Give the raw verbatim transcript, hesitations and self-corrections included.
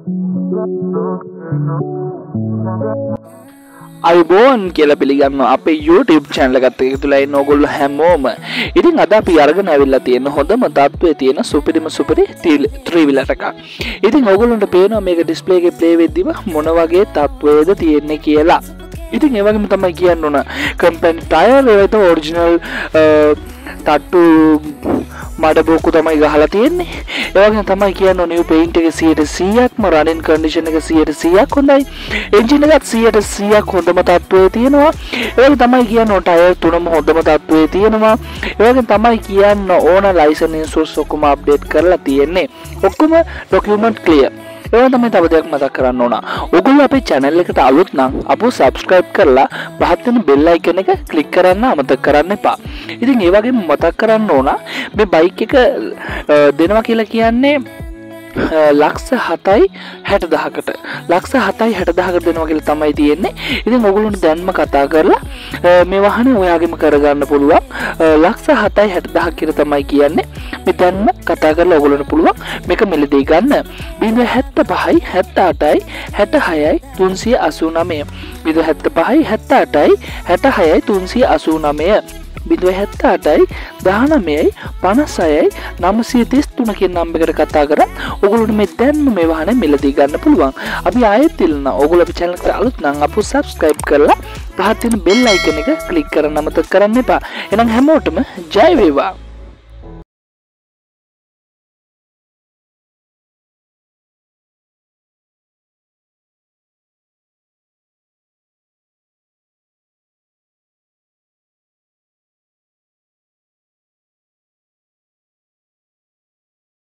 අයිබෝන් කියලා පිළිගන්නවා අපේ YouTube channel එකත් එක්ක තුලා ඉන්න ඕගොල්ලෝ හැමෝම. ඉතින් අද අපි අරගෙන ඇවිල්ලා තියෙන හොඳම තත්ත්වයේ තියෙන සුපිරිම සුපිරි three wheeler එකක්. ඉතින් ඕගොල්ලන්ට පේනවා මේක display එකේ play වෙද්දිම මොන වගේ තත්ත්වයේද තියෙන්නේ කියලා. ඉතින් ඒ වගේම තමයි කියන්න ඕන company tire ඒකට original තට්ටු මඩබෝකු තමයි ගහලා තියෙන්නේ. ඒ වගේම තමයි කියන්න ඕන new paint එක one hundred percent ක්ම running condition එක one hundred percent හොඳයි. engine එකත් one hundred percent හොඳම තත්ත්වයේ තියෙනවා. ඒ වගේම තමයි කියන්න ඕන tire තුනම හොඳම තත්ත්වයේ තියෙනවා. ඒ වගේම තමයි කියන්න ඕන license insurance ඔක්කොම update කරලා තියෙන්නේ. ඔක්කොම document clear. ඒවා තමයි තව දෙයක් මතක් කරන්න ඕන. ඔයගොල්ලෝ අපේ channel එකට අලුත් නම් අපෝ subscribe කරලා පහත් වෙන bell icon එක click කරන්න අමතක කරන්න එපා. ඉතින් ඒ වගේම මතක් කරන්න ඕන මේ bike එක දෙනවා කියලා කියන්නේ ලක්ෂ හතයි හැට දහසකට ලක්ෂ හතයි හැට දහසකට දෙනවා කියලා තමයි තියෙන්නේ. ඉතින් ඔයගොල්ලන්ට දැන්ම කතා කරලා මේ වාහනේ ඔයාගෙම කරගන්න පුළුවන්. ලක්ෂ හතයි හැට දහසක් කියලා තමයි කියන්නේ. මේ දැන්ම කතා කරලා ඔයගොල්ලන්ට පුළුවන් මේක මිලදී ගන්න. බිංදුව හැත්තෑ පහයි හැත්තෑ අටයි හැටහයයි තුන්සිය අසූ නවය බිංදුව හැත්තෑ පහයි හැත්තෑ අටයි හැටහයයි තුන්සිය අසූ නවය බිංදුව හැත්තෑ අටයි දහනවයයි පනස් හයයි නවසිය තිස් තුන කියන නම්බර් එකට කතා කරලා ඔයගොල්ලන්ට මේ දැන්ම මේ වාහනේ මිලදී ගන්න පුළුවන්. අපි ආයෙත් ඉල්ලන ඔයගොල්ලෝ අපේ channel එකට අලුත් නම් අපෝ subscribe කරලා පහත් වෙන bell icon එක click කරන්න අමතක කරන්න එපා. එහෙනම් හැමෝටම ජය වේවා.